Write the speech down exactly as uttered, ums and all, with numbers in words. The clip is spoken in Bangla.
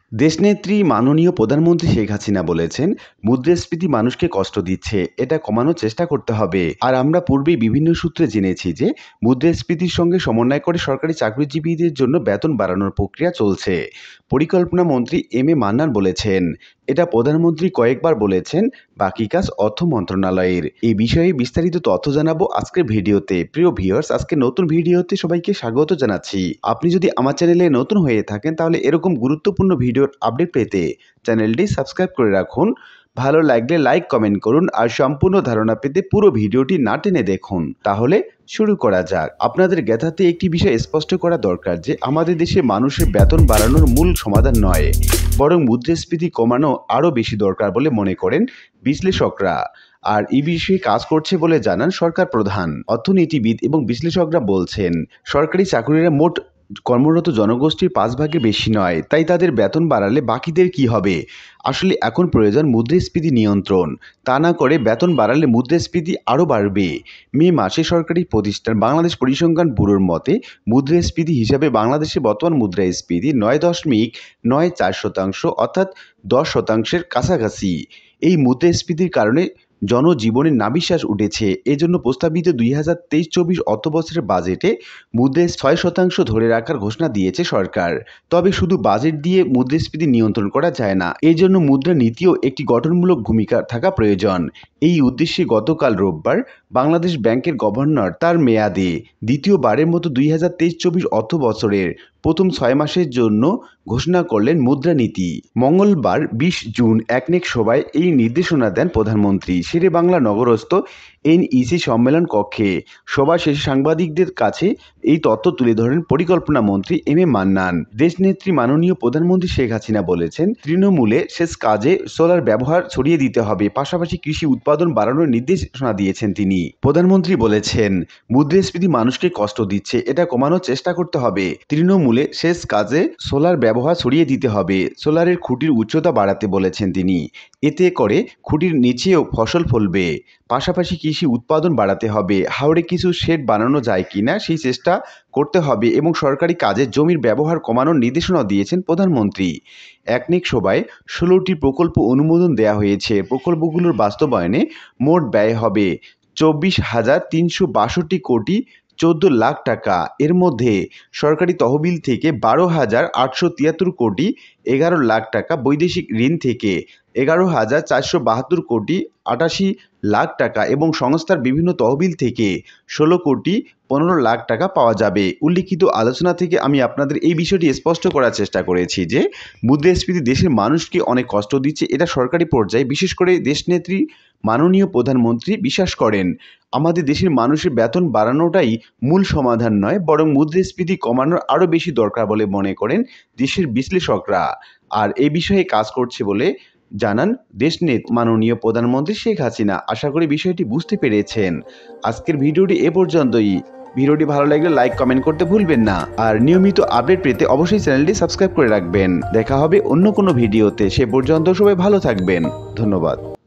দেশনেত্রী মাননীয় প্রধানমন্ত্রী শেখ হাসিনা বলেছেন, মুদ্রাস্ফীতি মানুষকে কষ্ট দিচ্ছে, এটা কমানোর চেষ্টা করতে হবে। আর আমরা পূর্বেই বিভিন্ন সূত্রে জেনেছি যে মুদ্রাস্ফীতির সঙ্গে সমন্বয় করে সরকারি চাকরিজীবীদের জন্য বেতন বাড়ানোর প্রক্রিয়া চলছে। পরিকল্পনা মন্ত্রী এম এ মান্নান বলেছেন, এটা প্রধানমন্ত্রী কয়েকবার বলেছেন, বাকি কাজ অর্থ মন্ত্রণালয়ের। এই বিষয়ে বিস্তারিত তথ্য জানাবো আজকের ভিডিওতে। প্রিয় ভিউয়ার্স, আজকে নতুন ভিডিওতে সবাইকে স্বাগত জানাচ্ছি। আপনি যদি আমার চ্যানেলে নতুন হয়ে থাকেন তাহলে এরকম গুরুত্বপূর্ণ ভিডিওর আপডেট পেতে চ্যানেলটি সাবস্ক্রাইব করে রাখুন। ভালো লাগলে লাইক কমেন্ট করুন আর সম্পূর্ণ ধারণা পেতে পুরো ভিডিওটি না টেনে দেখুন। তাহলে শুরু করা যাক। আপনাদের জ্ঞাতার্থে একটি বিষয় স্পষ্ট করা দরকার যে আমাদের দেশে মানুষের বেতন বাড়ানোর মূল সমাধান নয়, বরং মুদ্রাস্ফীতি কমানো আরও বেশি দরকার বলে মনে করেন বিশ্লেষকরা। আর এই বিষয়ে কাজ করছে বলে জানান সরকার প্রধান। অর্থনীতিবিদ এবং বিশ্লেষকরা বলছেন, সরকারি চাকুরিরা মোট কর্মরত জনগোষ্ঠীর পাঁচ ভাগের বেশি নয়, তাই তাদের বেতন বাড়ালে বাকিদের কি হবে? আসলে এখন প্রয়োজন মুদ্রাস্ফীতি নিয়ন্ত্রণ। তা না করে বেতন বাড়ালে মুদ্রাস্ফীতি আরও বাড়বে। মে মাসে সরকারি প্রতিষ্ঠান বাংলাদেশ পরিসংখ্যান ব্যুরোর মতে মুদ্রাস্ফীতি হিসাবে বাংলাদেশে বর্তমান মুদ্রাস্ফীতি নয় দশমিক নয় চার শতাংশ অর্থাৎ দশ শতাংশের কাছাকাছি। এই মুদ্রাস্ফীতির কারণে জনজীবনে নাভিশ্বাস উঠেছে। এজন্য প্রস্তাবিত দুই হাজার তেইশ চব্বিশ অর্থবছরের বাজেটে মুদ্রায় ছয় শতাংশ ধরে রাখার ঘোষণা দিয়েছে সরকার। তবে শুধু বাজেট দিয়ে মুদ্রাস্ফীতি নিয়ন্ত্রণ করা যায় না, এই জন্য মুদ্রা নীতিও একটি গঠনমূলক ভূমিকা থাকা প্রয়োজন। এই উদ্দেশ্যে গতকাল রোববার বাংলাদেশ ব্যাংকের গভর্নর তার মেয়াদে দ্বিতীয়বারের মতো দুই হাজার তেইশ চব্বিশ অর্থ বছরের প্রথম ছয় মাসের জন্য ঘোষণা করলেন মুদ্রানীতি। মঙ্গলবার বিশ জুন একনেক সভায় এই নির্দেশনা দেন প্রধানমন্ত্রী শেরে বাংলা নগরস্থ এন ই সি সম্মেলন কক্ষে। সভা শেষে সাংবাদিকদের কাছে এই তথ্য তুলে ধরেন পরিকল্পনা মন্ত্রী এম এ মান্নান। দেশনেত্রী মাননীয় প্রধানমন্ত্রী শেখ হাসিনা বলেছেন, তৃণমূলে শেষ কাজে সোলার ব্যবহার ছড়িয়ে দিতে হবে, পাশাপাশি কৃষি উৎপাদন বাড়ানোর নির্দেশনা দিয়েছেন তিনি। প্রধানমন্ত্রী বলেছেন, মুদ্রাস্ফীতি মানুষকে কষ্ট দিচ্ছে, এটা কমানোর চেষ্টা করতে হবে। তৃণমূলে শেষ কাজে সোলার ব্যবহার ছড়িয়ে দিতে হবে। সোলারের খুঁটির উচ্চতা বাড়াতে বলেছেন তিনি, এতে করে খুঁটির নিচেও ফসল ফলবে। পাশাপাশি কৃষি উৎপাদন বাড়াতে হবে। হাওড়ে কিছু শেড বানানো যায় কিনা সেই চেষ্টা করতে হবে এবং সরকারি কাজে জমির ব্যবহার কমানোর নির্দেশনা দিয়েছেন প্রধানমন্ত্রী। একনেক সভায় ষোলোটি প্রকল্প অনুমোদন দেওয়া হয়েছে। প্রকল্পগুলোর বাস্তবায়নে মোট ব্যয় হবে চব্বিশ হাজার তিনশো বাষট্টি কোটি চোদ্দ লাখ টাকা। এর মধ্যে সরকারি তহবিল থেকে বারো হাজার আটশো তিয়াত্তর কোটি এগারো লাখ টাকা, বৈদেশিক ঋণ থেকে এগারো হাজার চারশো বাহাত্তর কোটি আটাশি লাখ টাকা এবং সংস্থার বিভিন্ন তহবিল থেকে ষোলো কোটি পনেরো লাখ টাকা পাওয়া যাবে। উল্লিখিত আলোচনা থেকে আমি আপনাদের এই বিষয়টি স্পষ্ট করার চেষ্টা করেছি যে মুদ্রাস্ফীতি দেশের মানুষকে অনেক কষ্ট দিচ্ছে। এটা সরকারি পর্যায়ে বিশেষ করে দেশনেত্রী মাননীয় প্রধানমন্ত্রী বিশ্বাস করেন, আমাদের দেশের মানুষের বেতন বাড়ানোটাই মূল সমাধান নয়, বরং মুদ্রাস্ফীতি কমানোর আরও বেশি দরকার বলে মনে করেন দেশের বিশ্লেষকরা। আর এই বিষয়ে কাজ করছে বলে জানান দেশনেত্রী মাননীয় প্রধানমন্ত্রী শেখ হাসিনা। আশা করি বিষয়টি বুঝতে পেরেছেন। আজকের ভিডিওটি এ পর্যন্তই। ভিডিওটি ভালো লাগলে লাইক কমেন্ট করতে ভুলবেন না। আর নিয়মিত আপডেট পেতে অবশ্যই চ্যানেলটি সাবস্ক্রাইব করে রাখবেন। দেখা হবে অন্য কোনো ভিডিওতে। সে পর্যন্ত সবাই ভালো থাকবেন। ধন্যবাদ।